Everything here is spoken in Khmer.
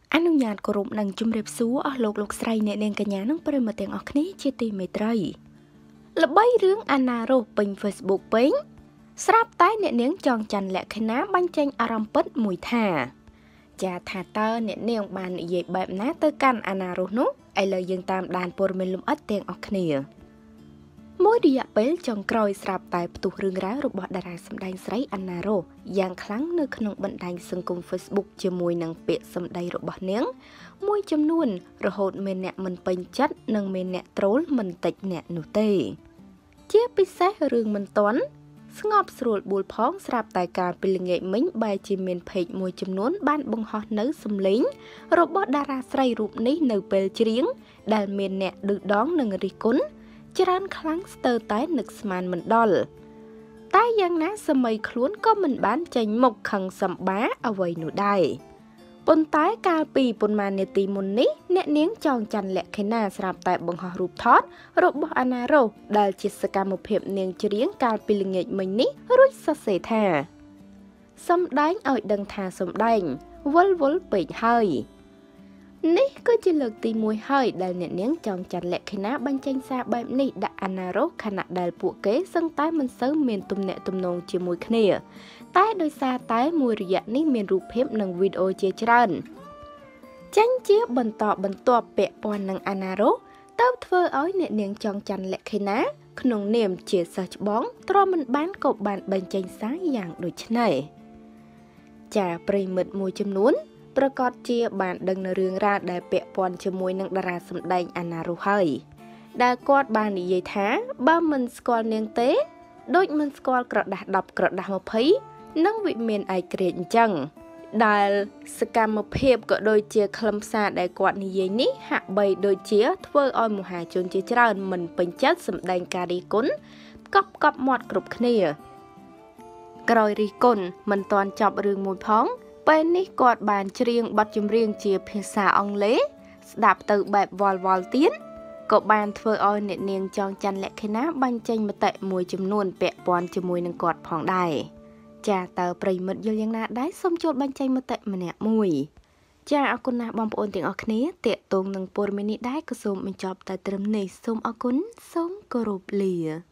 អនុញ្ញាតគោរពនិងជំរាបសួរអស់លោកស្រីអ្នកនាងកញ្ញានិងប្រិយមិត្តទាំងអស់គ្នាជាទីមេត្រីល្បីរឿងអាណារ៉ូពេញ Facebook ពេញស្រាប់តែអ្នកនាងចងច័ន្ទលក្ខិណាបញ្ចេញអារម្មណ៍ពិតមួយថាចាថាតើអ្នកនាងបាននិយាយបែបណាទៅកាន់អាណារ៉ូនោះឥឡូវយើងតាមដានព័ត៌មានលម្អិតទាំងអស់គ្នាមួយរយៈពេលចុងក្រោយស្រាប់តែផ្ទុះរឿងរ៉ាវរបស់តារាសម្ដែងស្រីអាណារ៉ូយ៉ាងខ្លាំងនៅក្នុងបណ្ដាញសង្គម Facebook ជាមួយនឹងពាក្យសម្ដីរបស់នាងមួយចំនួនរហូតមានអ្នកមិនពេញចិត្តនិងមានអ្នកត្រូលមិនតិចអ្នកនោះទេជាពិសេសរឿងមិនទាន់ស្ងប់ស្រួលបួលផងស្រាប់តែការពីល្ងាចមិញបែរជាមានเพจមួយចំនួនបានបង្ហោះនៅសម្លេងរបស់តារាស្រីរូបនេះនៅពេលច្រៀងដែលមានអ្នកឌឺដងនិងរិះគន់ច្រើនខ្លាំងស្ទើរតែនឹកស្មានមិនដល់តែយ៉ាងណាសម័យខ្លួនក៏មិនបានចេញមុខខឹងសម្បាអ្វីនោះដែរប៉ុន្តែកាលពីប៉ុន្មាននាទីមុននេះអ្នកនាងចងច័ន្ទលក្ខិណាស្រាប់តែបង្ហោះរូបថតរបស់អាណារ៉ូដែលជាសកម្មភាពនាងច្រៀងកាលពីល្ងាចមិញនេះរួចសរសេរថាសម្ដែងឲ្យដឹងថាសម្ដែងវល់ពេកហើយនេះគឺជាលើកទី1ហើយដែលអ្នកនាងចងច័ន្ទលក្ខិណាបញ្ចេញសារបែបនេះដាក់អាណារ៉ូខណៈដែលពួកគេសឹងតែមិនសូវមានទំនាក់ទំនងជាមួយគ្នាតែដោយសារតែមួយរយៈនេះមានរូបភាពនិងវីដេអូជាច្រើនចេញជាបន្តបន្ទាប់ពាក់ព័ន្ធនឹងអាណារ៉ូទៅធ្វើឲ្យអ្នកនាងចងច័ន្ទលក្ខិណាក្នុងនាមជាសិស្សច្បងទ្រាំមិនបានក៏បានបញ្ចេញសារយ៉ាងដូចនេះចាប្រិមិត្តមួយចំនួនប្រកាសជាបានដឹងនៅរឿងរ៉ាវដែលពាក់ព័ន្ធជាមួយនឹងតារាសម្ដែងអាណារ៉ូហើយដែលគាត់បាននិយាយថាបើមិនស្គាល់នាងទេដូចមិនស្គាល់ក្រដាស់10ក្រដាស់20និងវិមានឯក្រិចអញ្ចឹងដែលសកម្មភាពក៏ដូចជាខ្លឹមសារដែលគាត់និយាយនេះហាក់បីដូចជាធ្វើឲ្យមហាជនជាច្រើនមិនពេញចិត្តសម្ដែងការរិះគន់កប់មាត់គ្រប់គ្នាក្រោយរិះគន់មិនទាន់ចប់រឿងមួយផងពេលនេះគាត់បានច្រៀងបទចម្រៀងជាភាសាអង់គ្លេសស្ដាប់ទៅបែបវល់ទៀតក៏បានធ្វើឲ្យអ្នកនាងចងច័ន្ទលក្ខិណាបញ្ចេញមតិមួយចំនួនពាក់ព័ន្ធជាមួយនឹងគាត់ផងដែរចាតើប្រិមិត្តយល់យ៉ាងណាដែរសូមចូលបញ្ចេញមតិម្នាក់មួយចាអរគុណណាស់បងប្អូនទាំងអស់គ្នាតាក់ទងនឹងព័ត៌មាននេះដែរក៏សូមបញ្ចប់តែត្រឹមនេះសូមអរគុណសូមគោរពលា